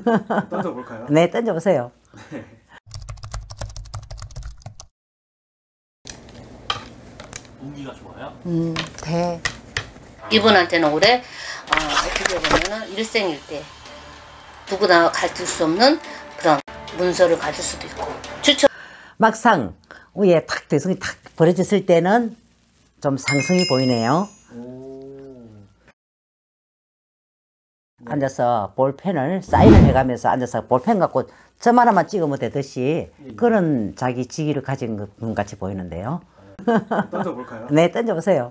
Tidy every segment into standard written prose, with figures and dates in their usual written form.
던져볼까요? 네, 던져보세요. 운기가 좋아요? 대. 이분한테는 올해 어떻게 보면은 일생일대 누구나 가질 수 없는 그런 문서를 가질 수도 있고 추천. 막상 위에 탁 대성이 탁 벌어졌을 때는 좀 상승이 보이네요. 앉아서 볼펜을 사인을 해가면서 앉아서 볼펜 갖고 점 하나만 찍으면 되듯이 그런 자기 직위를 가진 분 같이 보이는데요. 던져볼까요? 네, 던져보세요.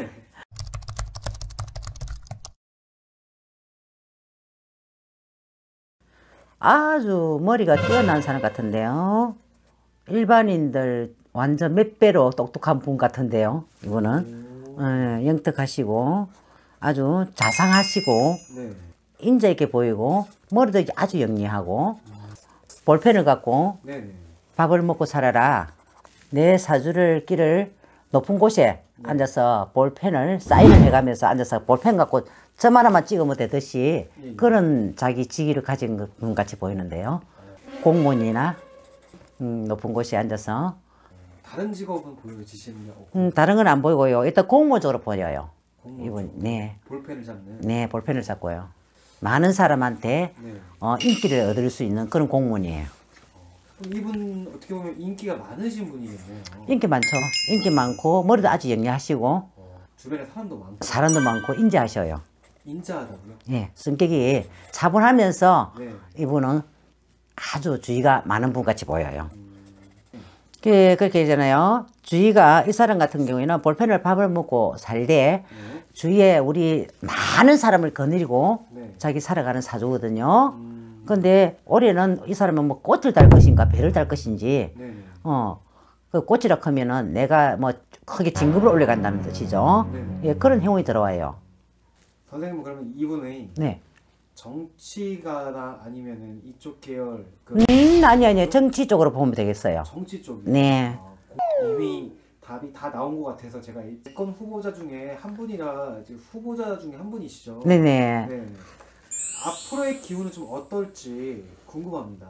아주 머리가 뛰어난 사람 같은데요. 일반인들 완전 몇 배로 똑똑한 분 같은데요. 이분은 영특하시고 아주 자상하시고 네. 인자 있게 보이고 머리도 아주 영리하고 볼펜을 갖고 네네. 밥을 먹고 살아라. 내 사주를 길을 높은 곳에 앉아서 볼펜을 사인을 해가면서 앉아서 볼펜 갖고 점 하나만 찍으면 되듯이 그런 자기 직위를 가진 분 같이 보이는데요. 공무원이나 높은 곳에 앉아서 다른 직업은 보여지시는 게 없고 다른 건 안 보이고요. 일단 공무원적으로 보여요. 공무원 이분 쪽으로 네, 볼펜을 잡는. 네 볼펜을 잡고요. 많은 사람한테 네. 인기를 얻을 수 있는 그런 공무원이에요. 그럼 이분 어떻게 보면 인기가 많으신 분이겠네요. 인기 많죠. 인기 많고 머리도 아주 영리하시고 주변에 사람도 많고 사람도 많고 인자하셔요. 인자하다고요? 예, 성격이 차분하면서 네. 이분은 아주 주의가 많은 분 같이 보여요. 그렇게 하잖아요. 주의가 이 사람 같은 경우에는 볼펜을 밥을 먹고 살때 네. 주위에 우리 많은 사람을 거느리고 네. 자기 살아가는 사주거든요. 근데 올해는 이 사람은 뭐 꽃을 달 것인가 배를 달 것인지 네네. 그 꽃이라 하면은 내가 뭐 크게 진급을 올려간다는 뜻이죠. 네네. 예, 그런 행운이 들어와요. 선생님은 그러면 이분의 네. 정치가나 아니면은 이쪽 계열 아니 정치 쪽으로 보면 되겠어요. 정치 쪽이 네. 이미 답이 다 나온 것 같아서 제가 대권 후보자 중에 한 분이라 이제 후보자 중에 한 분이시죠. 네네. 네. 앞으로의 기운은 좀 어떨지 궁금합니다.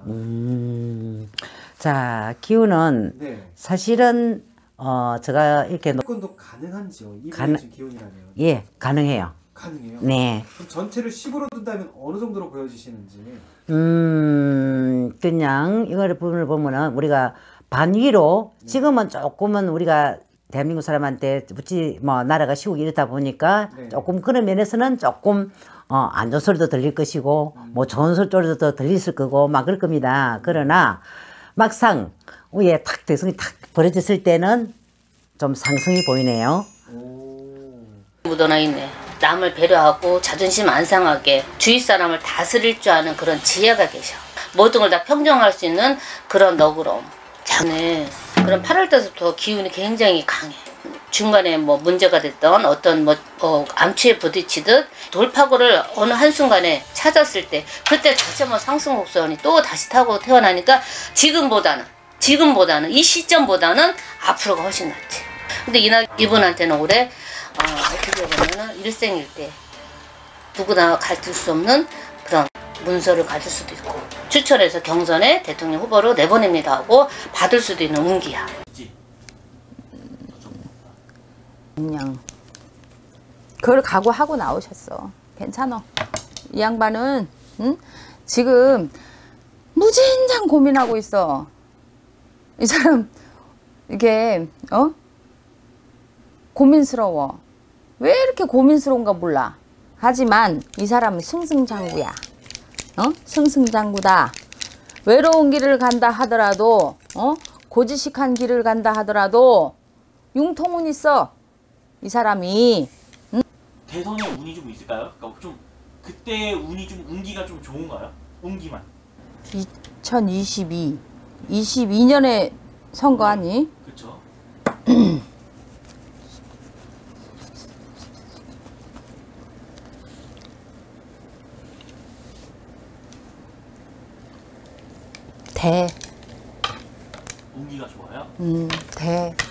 자, 기운은 네. 사실은 제가 이렇게 대권도 가능한지요? 이분의 지금 기운이라면 예, 가능해요. 가능해요. 네. 그럼 전체를 10으로 둔다면 어느 정도로 보여지시는지. 그냥 이거를 부분을 보면은 우리가 반위로 지금은 조금은 우리가 대한민국 사람한테 어찌 뭐 나라가 시국이 이렇다 보니까 네. 조금 그런 면에서는 조금 안 좋은 소리도 들릴 것이고 뭐 좋은 소리도 들리실 거고 막 그럴 겁니다. 그러나 막상 위에 탁 대성이 탁 벌어졌을 때는 좀 상승이 보이네요. 묻어나 있네. 남을 배려하고 자존심 안 상하게 주위 사람을 다스릴 줄 아는 그런 지혜가 계셔. 모든 걸 다 평정할 수 있는 그런 너그러움. 자네 그런 8월 때부터 기운이 굉장히 강해. 중간에 뭐 문제가 됐던 어떤 암치에 부딪히듯 돌파구를 어느 한순간에 찾았을 때 그때 다시 한번 상승 곡선이 또 다시 타고 태어나니까 지금보다는 이 시점보다는 앞으로가 훨씬 낫지. 근데 이분한테는 올해 어떻게 보면은 일생일대 누구나 가질 수 없는 그런 문서를 가질 수도 있고 추천해서 경선에 대통령 후보로 내보냅니다 하고 받을 수도 있는 운기야. 그냥 그걸 각오하고 나오셨어. 괜찮아. 이 양반은 지금 무진장 고민하고 있어. 이 사람 이게 고민스러워. 왜 이렇게 고민스러운가 몰라. 하지만 이 사람은 승승장구야. 승승장구다. 외로운 길을 간다 하더라도 고지식한 길을 간다 하더라도 융통은 있어. 이 사람이. 대선에 운이 좀 있을까요? 그러니까 좀 그때 운이 좀 운기가 좀 좋은가요? 운기만. 22년에 선거 아니? 그렇죠. 대. 운기가 좋아요? 대.